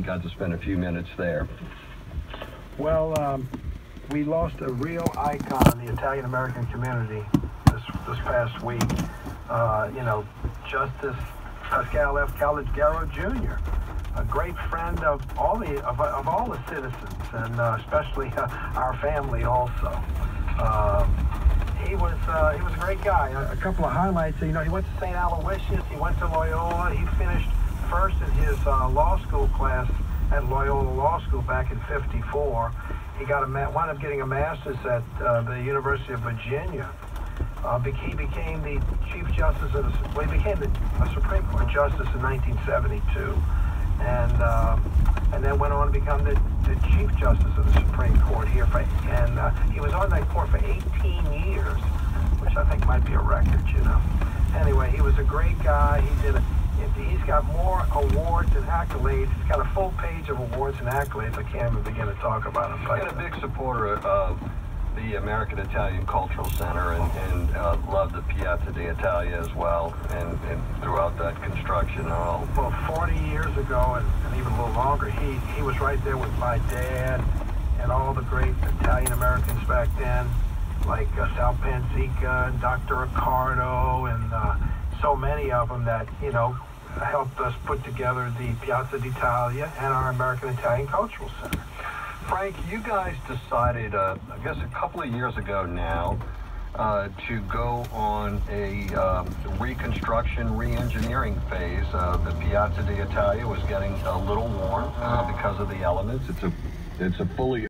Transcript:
got to spend a few minutes there. Well, we lost a real icon in the Italian-American community this past week. Justice Pascal F. Calogero Jr., a great friend of all the citizens, and especially our family also. He was a great guy. A couple of highlights. He went to St. Aloysius. He went to Loyola. He finished first in his law school class at Loyola Law School back in '54. He wound up getting a master's at the University of Virginia. He became the Chief Justice of he became a Supreme Court Justice in 1972, and then went on to become the Chief Justice of the Supreme Court here. He was on that court for 18 years, which I think might be a record, Anyway, he was a great guy. He's got more awards and accolades. He's got a full page of awards and accolades. I can't even begin to talk about him. He's been a big supporter of the American Italian Cultural Center and loved the Piazza d'Italia as well, and throughout that construction and all. Well, 40 years ago, and even a little longer, he was right there with my dad and all the great Italian Americans back then, like Sal Panzica and Dr. Riccardo, and so many of them that, helped us put together the Piazza d'Italia and our American Italian Cultural Center. Frank, you guys decided, I guess a couple of years ago now, to go on a reconstruction, re-engineering phase. The Piazza d'Italia was getting a little worn because of the elements. It's a fully